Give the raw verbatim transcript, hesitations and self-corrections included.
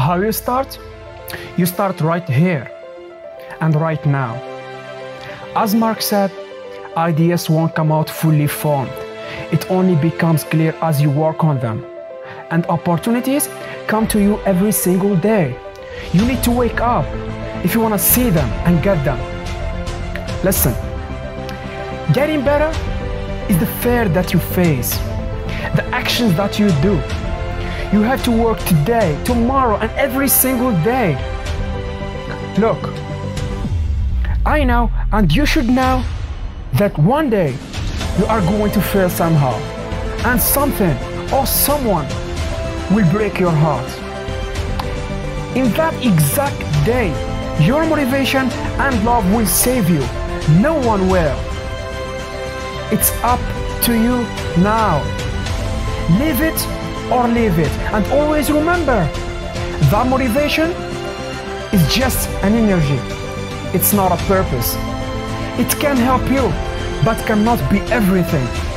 How you start? You start right here and right now. As Mark said, ideas won't come out fully formed. It only becomes clear as you work on them. And opportunities come to you every single day. You need to wake up if you want to see them and get them. Listen, getting better is the fear that you face, the actions that you do. You have to work today, tomorrow, and every single day. Look, I know, and you should know, that one day you are going to fail somehow, and something or someone will break your heart. In that exact day, your motivation and love will save you. No one will. It's up to you now. Live it or leave it. And always remember, that motivation is just an energy. It's not a purpose. It can help you, but cannot be everything.